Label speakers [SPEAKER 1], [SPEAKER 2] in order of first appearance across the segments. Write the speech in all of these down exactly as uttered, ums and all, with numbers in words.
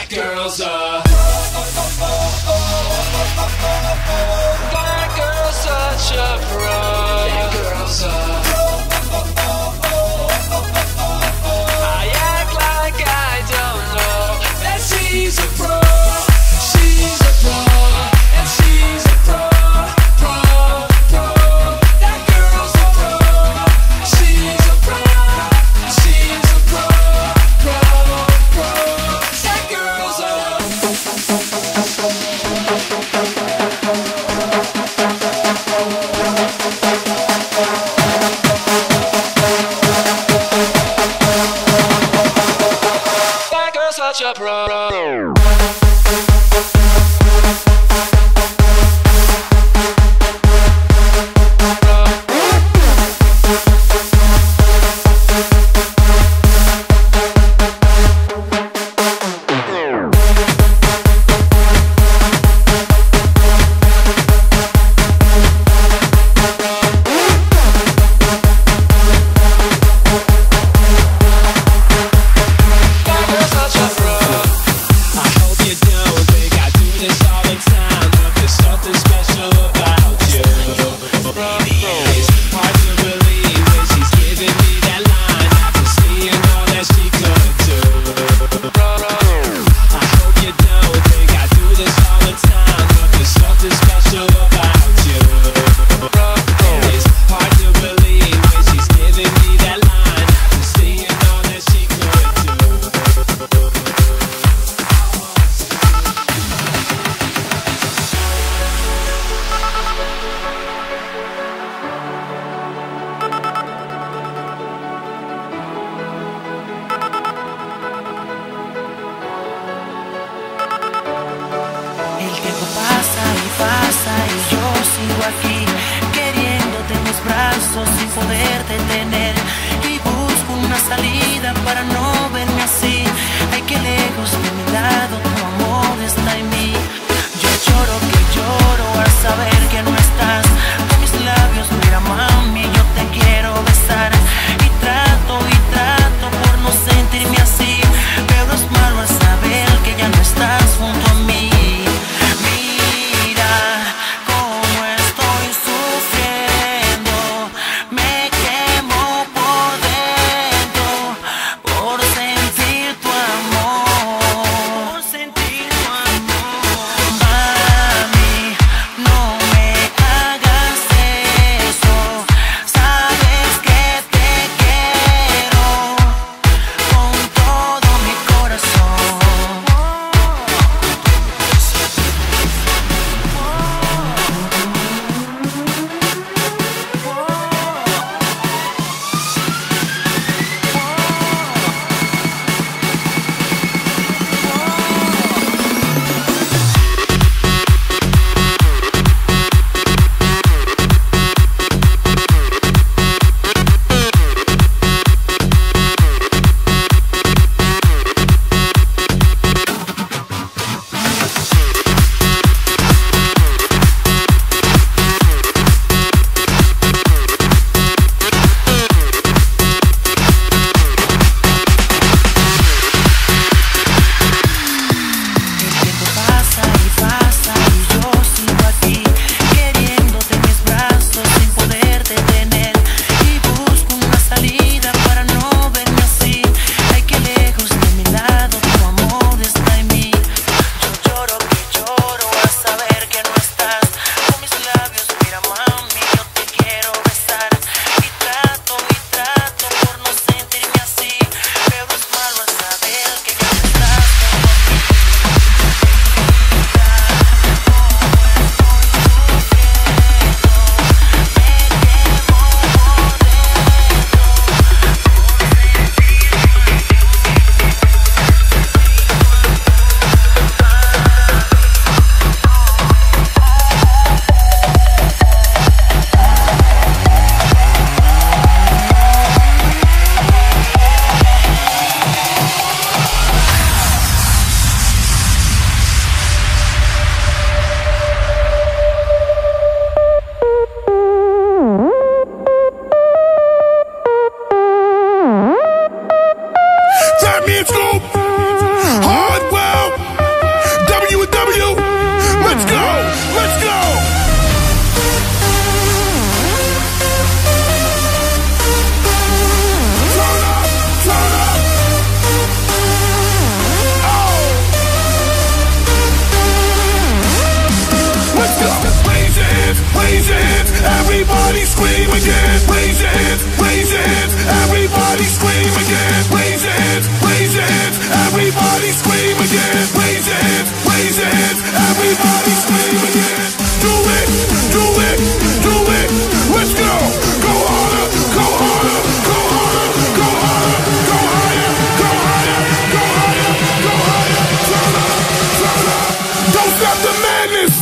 [SPEAKER 1] girl's a That girl's such a pro. That girl's a I act like I don't know that she's a pro. She's a pro, and she's a pro, pro, pro. That girl's a pro. She's a pro, she's a pro, pro, pro. That girl's a That girl's such a pro.
[SPEAKER 2] Aquí, queriéndote en mis brazos sin poder detener, y busco una salida para no verme así. Ay, que lejos de mi lado tu amor está en mí. Yo lloro que lloro al saber que no estás. Con mis labios, mira mami, yo te quiero besar, y trato y trato por no sentirme así, pero es malo al saber que ya no estás junto a mí. Por sentir tu amor.
[SPEAKER 3] scream again. Raise your hands, raise your hands. Everybody scream again. Raise your hands, raise your hands. Everybody scream again. Raise your hands, raise your hands. Everybody scream again. Do it, do it, do it. Let's go. Go harder, go harder, go harder, go harder, go higher, go higher, go higher, go higher. Turn up, turn up. Don't stop the madness.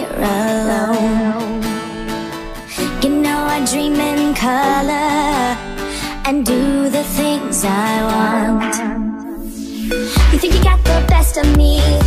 [SPEAKER 4] here alone. You know I dream in color and do the things I want. You think you got the best of me,